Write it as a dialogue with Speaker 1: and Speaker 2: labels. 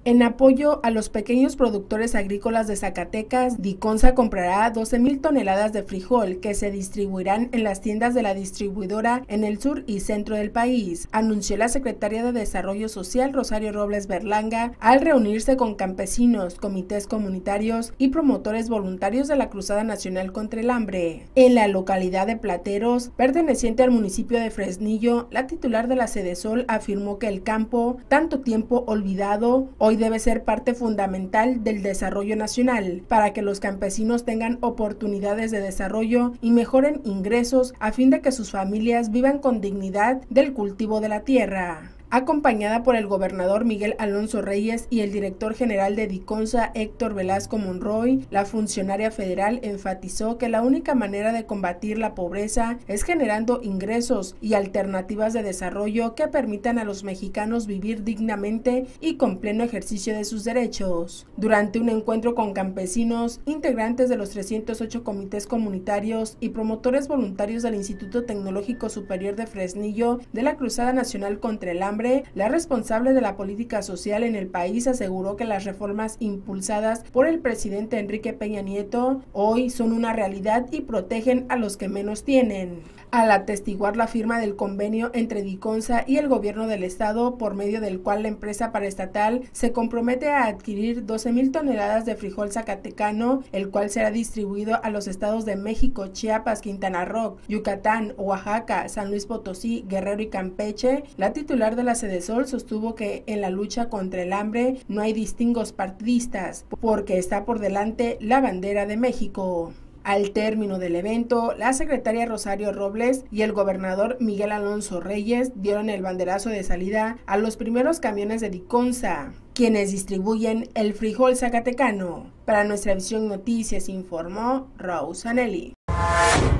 Speaker 1: En apoyo a los pequeños productores agrícolas de Zacatecas, Diconsa comprará 12,000 toneladas de frijol que se distribuirán en las tiendas de la distribuidora en el sur y centro del país, anunció la secretaria de Desarrollo Social Rosario Robles Berlanga al reunirse con campesinos, comités comunitarios y promotores voluntarios de la Cruzada Nacional contra el Hambre. En la localidad de Plateros, perteneciente al municipio de Fresnillo, la titular de la Sedesol afirmó que el campo, tanto tiempo olvidado, hoy debe ser parte fundamental del desarrollo nacional para que los campesinos tengan oportunidades de desarrollo y mejoren ingresos a fin de que sus familias vivan con dignidad del cultivo de la tierra. Acompañada por el gobernador Miguel Alonso Reyes y el director general de Diconsa, Héctor Velasco Monroy, la funcionaria federal enfatizó que la única manera de combatir la pobreza es generando ingresos y alternativas de desarrollo que permitan a los mexicanos vivir dignamente y con pleno ejercicio de sus derechos. Durante un encuentro con campesinos, integrantes de los 308 comités comunitarios y promotores voluntarios del Instituto Tecnológico Superior de Fresnillo de la Cruzada Nacional contra el Hambre, la responsable de la política social en el país aseguró que las reformas impulsadas por el presidente Enrique Peña Nieto hoy son una realidad y protegen a los que menos tienen. Al atestiguar la firma del convenio entre Diconsa y el gobierno del estado, por medio del cual la empresa paraestatal se compromete a adquirir 12,000 toneladas de frijol zacatecano, el cual será distribuido a los estados de México, Chiapas, Quintana Roo, Yucatán, Oaxaca, San Luis Potosí, Guerrero y Campeche, la titular de la Sedesol sostuvo que en la lucha contra el hambre no hay distingos partidistas, porque está por delante la bandera de México. Al término del evento, la secretaria Rosario Robles y el gobernador Miguel Alonso Reyes dieron el banderazo de salida a los primeros camiones de Diconsa, quienes distribuyen el frijol zacatecano. Para Nuestra Visión Noticias informó Rose Anelli.